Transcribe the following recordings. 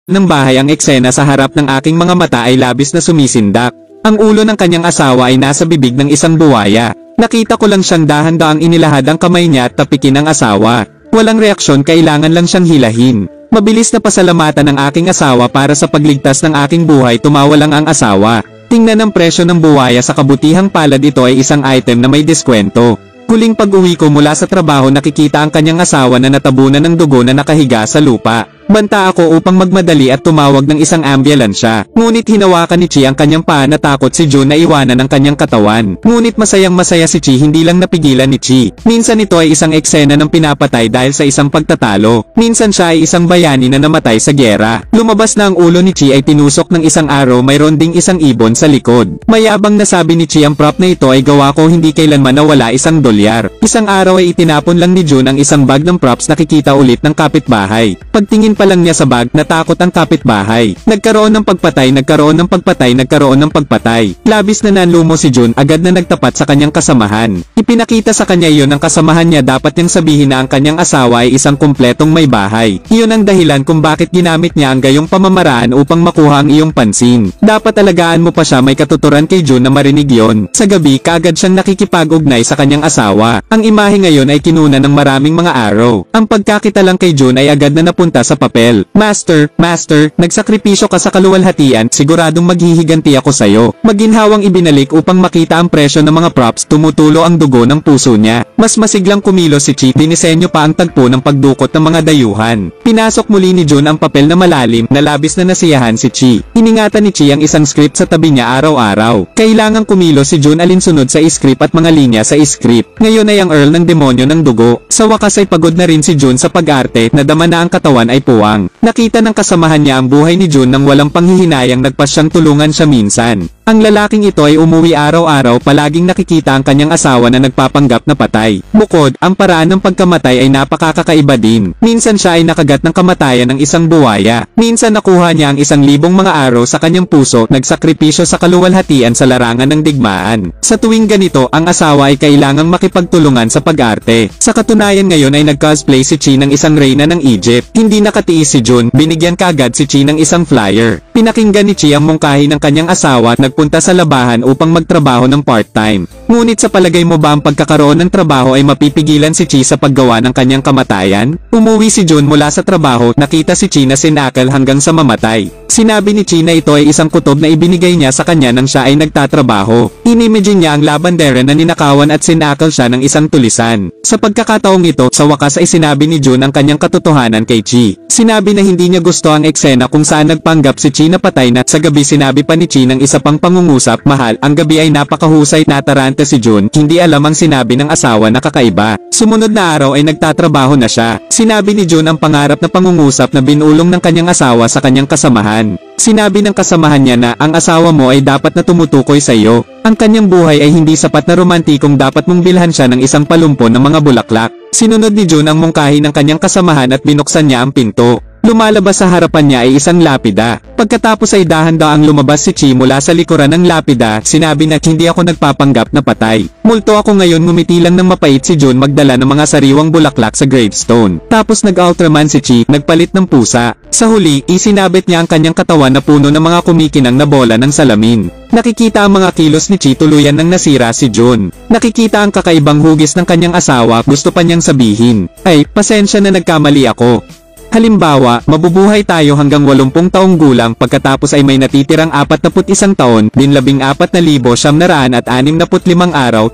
ng bahay ang eksena sa harap ng aking mga mata ay labis na sumisindak. Ang ulo ng kanyang asawa ay nasa bibig ng isang buwaya. Nakita ko lang siyang dahan-daang inilahad ang kamay niya at tapikin ang asawa. Walang reaksyon, kailangan lang siyang hilahin. Mabilis na pasalamatan ng aking asawa para sa pagligtas ng aking buhay, tumawa lang ang asawa. Tingnan ang presyo ng buwaya, sa kabutihang palad ito ay isang item na may diskwento. Huling pag-uwi ko mula sa trabaho, nakikita ang kanyang asawa na natabunan ng dugo na nakahiga sa lupa. Banta ako upang magmadali at tumawag ng isang ambulansya. Ngunit hinawakan ni Chi ang kanyang paa, natakot si Jun na iwanan ang kanyang katawan. Ngunit masayang masaya si Chi, hindi lang napigilan ni Chi. Minsan ito ay isang eksena ng pinapatay dahil sa isang pagtatalo. Minsan siya ay isang bayani na namatay sa gyera. Lumabas na ang ulo ni Chi ay tinusok ng isang araw, mayroon ding isang ibon sa likod. Mayabang na sabi ni Chi, ang prop na ito ay gawa ko, hindi kailanman nawala $1. Isang araw ay itinapon lang ni Jun ang isang bag ng props, nakikita ulit ng kapitbahay. Pagtingin pa lang niya sa bag, natakot ang kapitbahay. Nagkaroon ng pagpatay, nagkaroon ng pagpatay, nagkaroon ng pagpatay. Labis na nanlumo si Jun, agad na nagtapat sa kanyang kasamahan. Ipinakita sa kanya iyon ng kasamahan niya, dapat niyang sabihin na ang kanyang asawa ay isang kumpletong may bahay. Iyon ang dahilan kung bakit ginamit niya ang gayong pamamaraan upang makuha ang iyong pansin. Dapat alagaan mo pa siya, may katuturan kay Jun na marinig yon. Sa gabi, kaagad siyang nakikipag-ugnay sa kanyang asawa. Ang imahe ngayon ay kinuna ng maraming mga araw. Ang pagkakita lang kay Jun ay agad na napunta sa papel. Master, nagsakripisyo ka sa kaluwalhatian, siguradong maghihiganti ako sayo. Maginhawang ibinalik upang makita ang presyo ng mga props, tumutulo ang dugo ng puso niya. Mas masiglang kumilos si Chi, dinisenyo pa ang tagpo ng pagdukot ng mga dayuhan. Pinasok muli ni Jun ang papel na malalim, na labis na nasiyahan si Chi. Iningatan ni Chi ang isang script sa tabi niya araw-araw. Kailangang kumilos si Jun alinsunod sa script at mga linya sa script. Ngayon ay ang Earl ng demonyo ng dugo. Sa wakas ay pagod na rin si Jun sa pag-arte, nadama na ang katawan ay puwang. Nakita ng kasamahan niya ang buhay ni Jun nang walang panghihinayang, nagpasyang tulungan siya minsan. Ang lalaking ito ay umuwi araw-araw, palaging nakikita ang kanyang asawa na nagpapanggap na patay. Bukod, ang paraan ng pagkamatay ay napakakakaiba din. Minsan siya ay nakagat ng kamatayan ng isang buwaya. Minsan nakuha niya ang 1,000 mga araw sa kanyang puso, nagsakripisyo sa kaluwalhatian sa larangan ng digmaan. Sa tuwing ganito, ang asawa ay kailangang makipagtulungan sa pag-arte. Sa katunayan ngayon ay nag-cosplay si Chi ng isang reyna ng Egypt. Hindi nakatiis si Jun, binigyan kaagad si Chi ng isang flyer. Pinakinggan ni Chi ang mungkahi ng kanyang asawa at nagpunta sa labahan upang magtrabaho ng part-time. Ngunit sa palagay mo ba ang pagkakaroon ng trabaho ay mapipigilan si Chi sa paggawa ng kanyang kamatayan? Umuwi si Jun mula sa trabaho, nakita si Chi na sinakal hanggang sa mamatay. Sinabi ni Chi na ito ay isang kutob na ibinigay niya sa kanya nang siya ay nagtatrabaho. Inimagine niya ang labandera na ninakawan at sinakal siya ng isang tulisan. Sa pagkakataong ito, sa wakas ay sinabi ni Jun ang kanyang katotohanan kay Chi. Sinabi na hindi niya gusto ang eksena kung saan nagpanggap si Chi na patay na. Sa gabi sinabi pa ni Chi ng isa pang pangungusap, mahal, ang gabi ay napakahusay. Nataranta si Jun, hindi alam ang sinabi ng asawa na kakaiba. Sumunod na araw ay nagtatrabaho na siya. Sinabi ni Jun ang pangarap na pangungusap na binulong ng kanyang asawa sa kanyang kasamahan. Sinabi ng kasamahan niya na ang asawa mo ay dapat na tumutukoy sa iyo. Ang kanyang buhay ay hindi sapat na romantikong dapat mong bilhan siya ng isang palumpon ng mga bulaklak. Sinunod ni Jun ang mungkahi ng kanyang kasamahan at binuksan niya ang pinto. Lumalabas sa harapan niya ay isang lapida. Pagkatapos ay dahan-daang lumabas si Chi mula sa likuran ng lapida, sinabi na hindi ako nagpapanggap na patay. Multo ako ngayon. Ngumiti lang ng mapait si Jun, magdala ng mga sariwang bulaklak sa gravestone. Tapos nag-Ultraman si Chi, nagpalit ng pusa. Sa huli, isinabit niya ang kanyang katawan na puno ng mga kumikinang na bola ng salamin. Nakikita ang mga kilos ni Chi, tuluyan ng nasira si Jun. Nakikita ang kakaibang hugis ng kanyang asawa, gusto pa niyang sabihin, ay, pasensya na nagkamali ako. Halimbawa, mabubuhay tayo hanggang 80 taong gulang, pagkatapos ay may natitirang 41 taon, din 14,965 araw,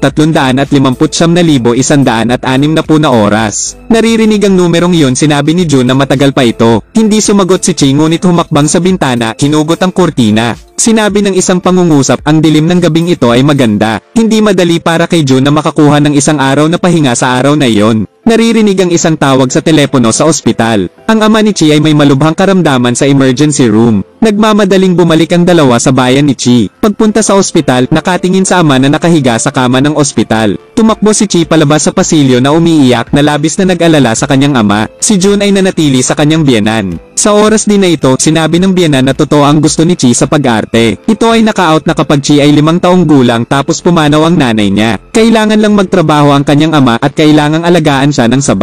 359,160 na oras. Naririnig ang numerong iyon, sinabi ni Jun na matagal pa ito. Hindi sumagot si Chi, ngunit humakbang sa bintana, hinugot ang kurtina. Sinabi ng isang pangungusap, ang dilim ng gabing ito ay maganda. Hindi madali para kay Jun na makakuha ng isang araw na pahinga sa araw na iyon. Naririnig ang isang tawag sa telepono sa ospital. Ang ama ni Chi ay may malubhang karamdaman sa emergency room. Nagmamadaling bumalik ang dalawa sa bayan ni Chi. Pagpunta sa ospital, nakatingin sa ama na nakahiga sa kama ng ospital. Tumakbo si Chi palabas sa pasilyo na umiiyak, na labis na nag-alala sa kanyang ama. Si Jun ay nanatili sa kanyang biyenan. Sa oras din na ito, sinabi ng biyenan na totoo ang gusto ni Chi sa pag-arte. Ito ay naka-out na kapag Chi ay 5 taong gulang tapos pumanaw ang nanay niya. Kailangan lang magtrabaho ang kanyang ama at kailangang alagaan siya ng sabay.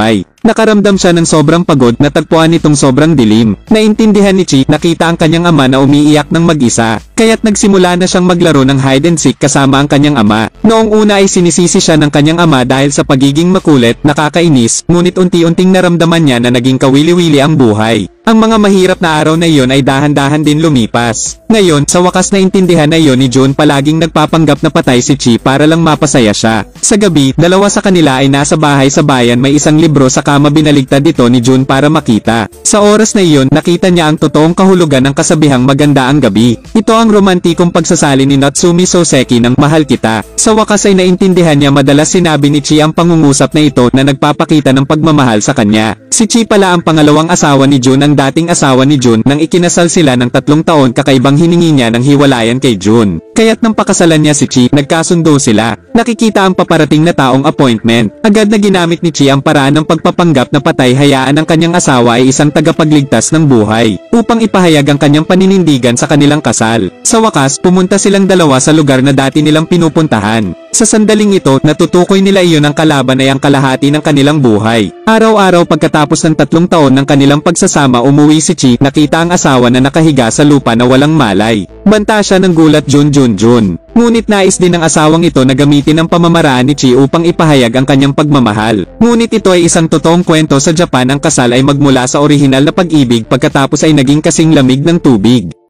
Nakaramdam siya ng sobrang pagod na tagpuan nitong sobrang dilim. Naintindihan ni Chi, nakita ang kanyang ama na umiiyak ng mag-isa, kaya't nagsimula na siyang maglaro ng hide and seek kasama ang kanyang ama. Noong una ay sinisisi siya ng kanyang ama dahil sa pagiging makulit, nakakainis, ngunit unti-unting naramdaman niya na naging kawili-wili ang buhay. Ang mga mahirap na araw na iyon ay dahan-dahan din lumipas. Ngayon, sa wakas na intindihan na iyon ni Jun, palaging nagpapanggap na patay si Chi para lang mapasaya siya. Sa gabi, dalawa sa kanila ay nasa bahay sa bayan, may isang libro sa kama, binaligtad ito ni Jun para makita. Sa oras na iyon, nakita niya ang totoong kahulugan ng kasabihang maganda ang gabi. Ito ang romantikong pagsasali ni Natsumi Soseki ng mahal kita. Sa wakas ay naintindihan niya, madalas sinabi ni Chi ang pangungusap na ito na nagpapakita ng pagmamahal sa kanya. Si Chi pala ang pangalawang asawa ni Jun, ang dating asawa ni Jun nang ikinasal sila ng 3 taon, kakaibang hiningi niya ng hiwalayan kay Jun. Kaya't nang pakasalan niya si Chi, nagkasundo sila. Nakikita ang paparating na taong appointment. Agad na ginamit ni Chi ang paraan ng pagpapanggap na patay, hayaan ang kanyang asawa ay isang tagapagligtas ng buhay, upang ipahayag ang kanyang paninindigan sa kanilang kasal. Sa wakas, pumunta silang dalawa sa lugar na dati nilang pinupuntahan. Sa sandaling ito, natutukoy nila iyon ang kalaban ay ang kalahati ng kanilang buhay. Araw-araw pagkatapos ng 3 taon ng kanilang pagsasama, umuwi si Chi, nakita ang asawa na nakahiga sa lupa na walang malay. Banta siya ng gulat, Jun. Ngunit nais din ng asawang ito na gamitin ang pamamaraan ni Chi upang ipahayag ang kanyang pagmamahal. Ngunit ito ay isang totoong kwento. Sa Japan, ang kasal ay magmula sa orihinal na pag-ibig, pagkatapos ay naging kasing lamig ng tubig.